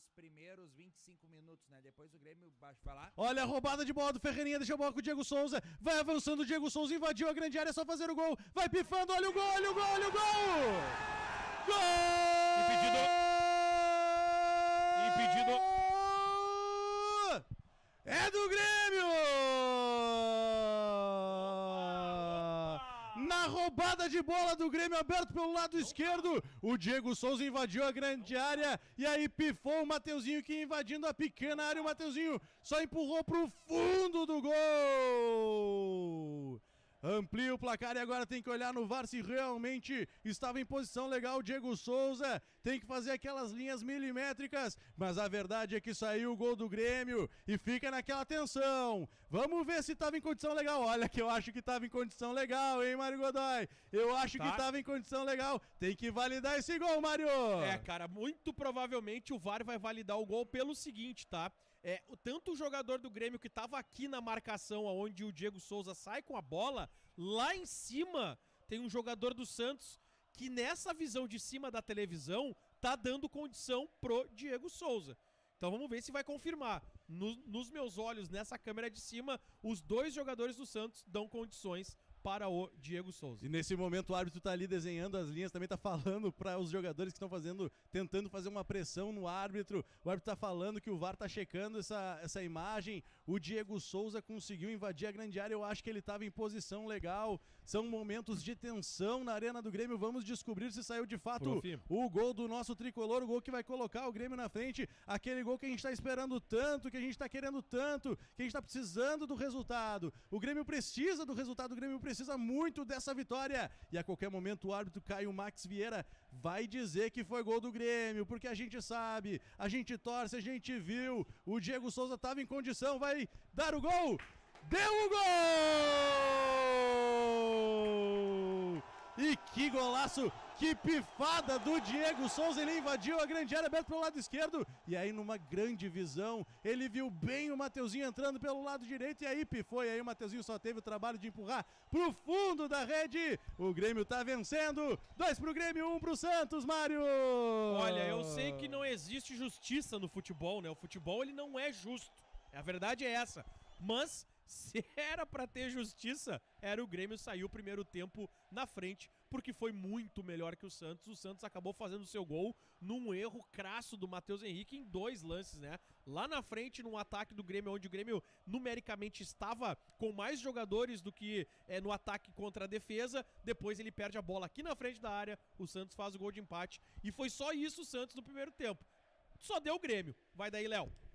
primeiros 25 minutos, né? Depois o Grêmio vai lá. Olha a roubada de bola do Ferreirinha, deixa a bola com o Diego Souza. Vai avançando o Diego Souza, invadiu a grande área, é só fazer o gol. Vai pifando, olha o gol, olha o gol, olha o gol! Gol! Impedido. É do Grêmio! Na roubada de bola do Grêmio, aberto pelo lado esquerdo, o Diego Souza invadiu a grande área e aí pifou o Mateuzinho, que invadindo a pequena área, o Mateuzinho só empurrou pro fundo do gol. Amplia o placar e agora tem que olhar no VAR se realmente estava em posição legal o Diego Souza. Tem que fazer aquelas linhas milimétricas, mas a verdade é que saiu o gol do Grêmio e fica naquela tensão. Vamos ver se estava em condição legal. Olha que eu acho que estava em condição legal, hein, Mário Godoy? Eu acho que estava em condição legal. Tem que validar esse gol, Mário. Cara, muito provavelmente o VAR vai validar o gol pelo seguinte, tá? Tanto o jogador do Grêmio que estava aqui na marcação, onde o Diego Souza sai com a bola, lá em cima tem um jogador do Santos que nessa visão de cima da televisão tá dando condição pro Diego Souza. Então vamos ver se vai confirmar. Nos meus olhos, nessa câmera de cima, os dois jogadores do Santos dão condições para o Diego Souza. E nesse momento o árbitro tá ali desenhando as linhas, também tá falando para os jogadores que estão tentando fazer uma pressão no árbitro. O árbitro tá falando que o VAR tá checando essa imagem. O Diego Souza conseguiu invadir a grande área, eu acho que ele tava em posição legal. São momentos de tensão na Arena do Grêmio, vamos descobrir se saiu de fato o gol do nosso tricolor, o gol que vai colocar o Grêmio na frente, aquele gol que a gente tá esperando tanto, que a gente tá querendo tanto, que a gente tá precisando do resultado. O Grêmio precisa do resultado, o Grêmio precisa muito dessa vitória. E a qualquer momento o árbitro Caio Max Vieira vai dizer que foi gol do Grêmio, porque a gente sabe, a gente torce, a gente viu. O Diego Souza estava em condição, vai dar o gol. Deu o gol! E que golaço, que pifada do Diego Souza, ele invadiu a grande área, aberto pelo lado esquerdo, e aí numa grande visão, ele viu bem o Mateuzinho entrando pelo lado direito, e aí pifou, e aí o Mateuzinho só teve o trabalho de empurrar pro fundo da rede. O Grêmio tá vencendo, 2 pro Grêmio, 1 pro Santos, Mário! Olha, eu sei que não existe justiça no futebol, né? O futebol, ele não é justo, a verdade é essa, mas se era pra ter justiça, era o Grêmio sair o primeiro tempo na frente, porque foi muito melhor que o Santos. O Santos acabou fazendo o seu gol num erro crasso do Matheus Henrique em 2 lances, né? Lá na frente, num ataque do Grêmio, onde o Grêmio numericamente estava com mais jogadores do que no ataque contra a defesa. Depois ele perde a bola aqui na frente da área, o Santos faz o gol de empate. E foi só isso o Santos no primeiro tempo. Só deu o Grêmio. Vai daí, Léo.